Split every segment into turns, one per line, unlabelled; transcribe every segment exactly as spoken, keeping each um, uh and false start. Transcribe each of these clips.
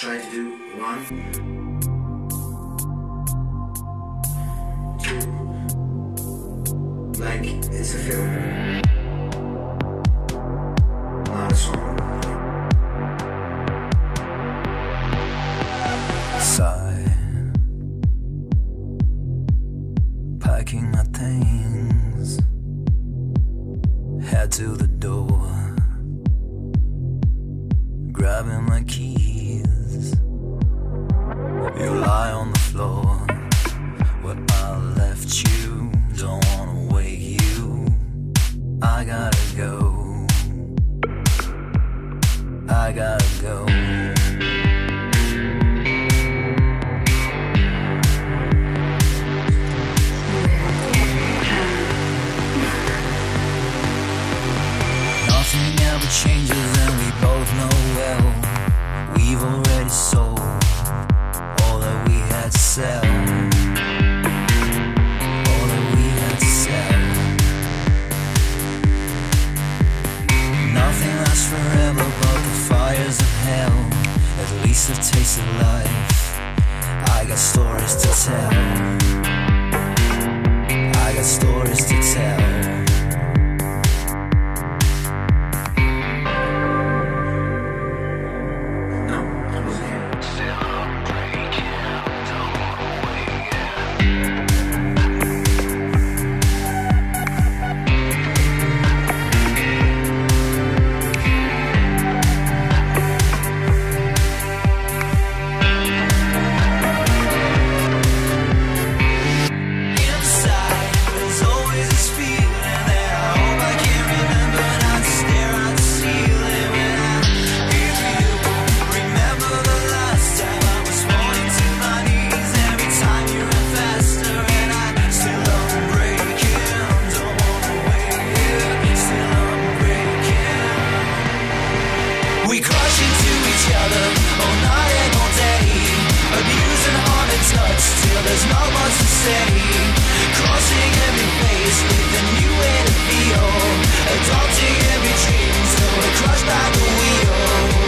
try to do one, two, like it's a film, not a song.
Sigh, packing my things, head to the door, grabbing my keys. You lie on the floor where I left you. Don't wanna wake you. I gotta go. I gotta go. Nothing ever changes, and we both know well. We've already sold all that we had to sell. All that we had to sell. Nothing lasts forever but the fires of hell. At least a taste of life. I got stories to tell. I got stories to tell. There's not much to say. Crossing every face with a new way to feel. Adopting every dream till we're crushed by the wheel.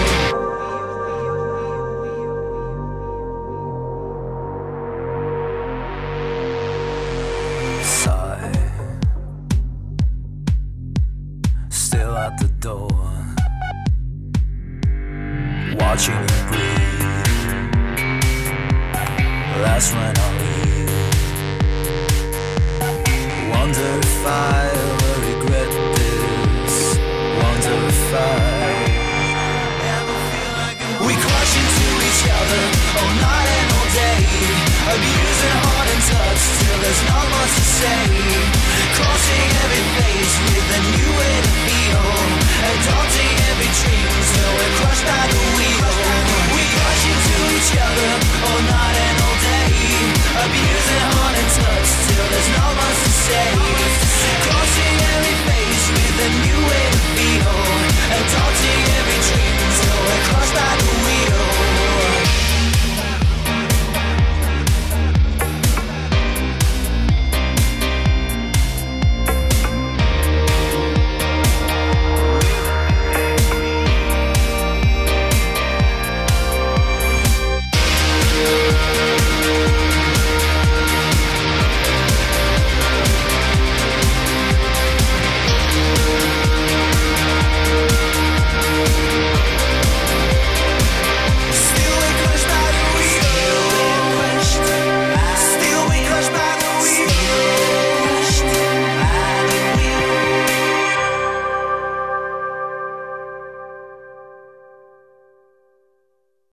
Sigh, still at the door, watching you breathe. That's when I'll leave. Wonder if I ever regret this. Wonder if I ever feel like we crash into each other all night and all day. Abusing heart and touch till there's not much to say. Crossing every face with a new way to feel. Adopting every dream till we're crushed by the wheel.